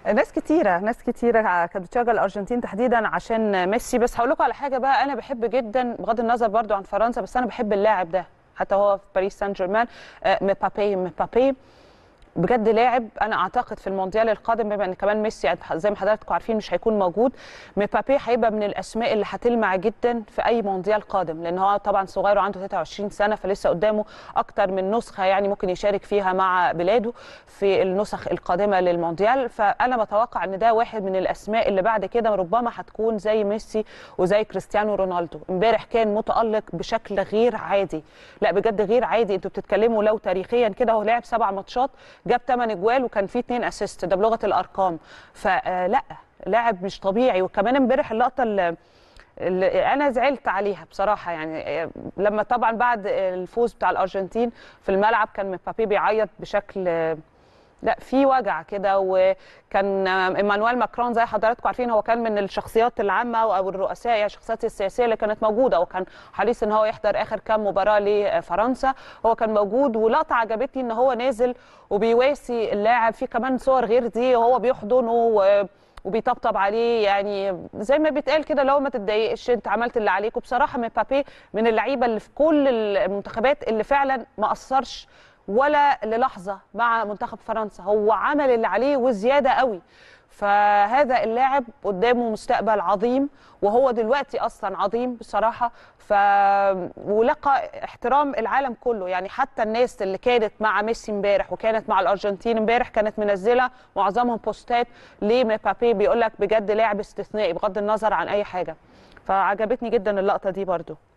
ناس كتيره كانت بتشجع الارجنتين تحديدا عشان ميسي. بس هقول لكم على حاجه بقى، انا بحب جدا بغض النظر برضو عن فرنسا، بس انا بحب اللاعب ده حتى هو في باريس سان جيرمان. مبابي بجد لاعب. انا اعتقد في المونديال القادم بما ان كمان ميسي زي ما حضراتكم عارفين مش هيكون موجود، مبابي هيبقى من الاسماء اللي هتلمع جدا في اي مونديال قادم، لان هو طبعا صغير وعنده 23 سنه، فلسه قدامه اكتر من نسخه يعني ممكن يشارك فيها مع بلاده في النسخ القادمه للمونديال. فانا بتوقع ان ده واحد من الاسماء اللي بعد كده ربما هتكون زي ميسي وزي كريستيانو رونالدو. امبارح كان متالق بشكل غير عادي، لا بجد غير عادي. انتوا بتتكلموا لو تاريخيا كده هو لعب 7 ماتشات جاب 8 اجوال وكان فيه 2 اسيست، ده بلغه الارقام. فلا لاعب مش طبيعي. وكمان امبارح اللقطه اللي انا زعلت عليها بصراحه، يعني لما طبعا بعد الفوز بتاع الارجنتين في الملعب كان مبابي بيعيط بشكل لا في وجع كده. وكان ايمانويل ماكرون زي حضراتكم عارفين هو كان من الشخصيات العامه او الرؤساء، يعني الشخصيات السياسيه اللي كانت موجوده، وكان حريص ان هو يحضر اخر كام مباراه لفرنسا. هو كان موجود، ولقطه عجبتني ان هو نازل وبيواسي اللاعب، في كمان صور غير دي وهو بيحضنه وبيطبطب عليه، يعني زي ما بيتقال كده لو ما تتضايقش انت عملت اللي عليك. وبصراحه مبابي من اللعيبه اللي في كل المنتخبات اللي فعلا ما قصرش ولا للحظه مع منتخب فرنسا، هو عمل اللي عليه وزياده قوي. فهذا اللاعب قدامه مستقبل عظيم، وهو دلوقتي اصلا عظيم بصراحه. ولقى احترام العالم كله، يعني حتى الناس اللي كانت مع ميسي امبارح وكانت مع الارجنتين امبارح كانت منزله معظمهم بوستات لمبابي بيقول لك بجد لاعب استثنائي بغض النظر عن اي حاجه. فعجبتني جدا اللقطه دي برده.